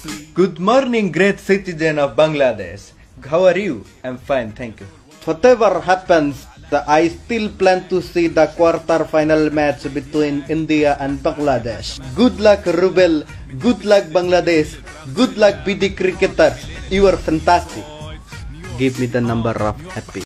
Good morning, great citizen of Bangladesh. How are you? I'm fine, thank you. Whatever happens, I still plan to see the quarter-final match between India and Bangladesh. Good luck, Rubel. Good luck, Bangladesh. Good luck, BD cricketers. You are fantastic. Give me the number of happy.